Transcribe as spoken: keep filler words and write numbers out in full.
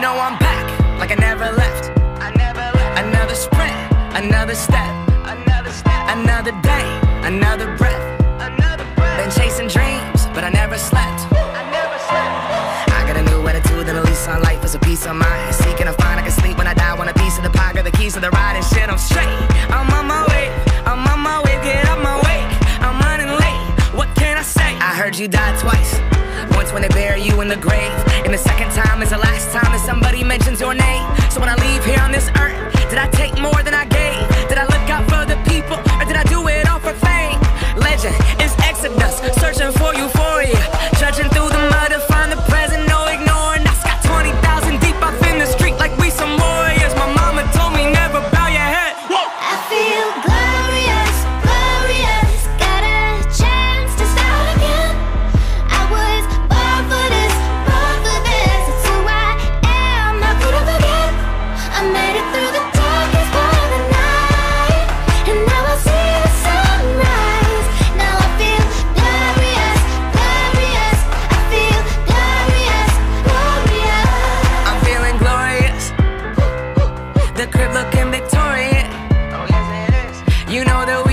know I'm back, like I never left. I never left. Another sprint, another step, another step, another day, another breath, another breath. Been chasing dreams, but I never slept. I never slept. I got a new attitude and a lease on life is a peace of mind. Seeking to find I can sleep when I die. Want a piece of the pie, got the keys to the ride and shit. I'm straight. I'm on my way. I'm on my way. Get up my way. I'm running late. What can I say? I heard you died twice. Once when they bury you in the grave, and the second time is the last time that somebody mentions your name. So when I leave here on this earth, did I take more than I gave? Did I look out for the people, or did I do it all for fame? Legend is Exodus, searching for euphoria, trudging through the mud to find the present, no ignoring us. Got twenty thousand deep up in the street like we some warriors. My mama told me never bow your head. Whoa. I feel glorious, glorious. Got a chance to start again. I was born for this, born for this. It's who I am, how could I forget? I made it through the darkest part of the night, and now I see the sunrise. Now I feel glorious, glorious. I feel glorious, glorious. I'm feeling glorious. The crib looking victorious. Oh yes it is. You know the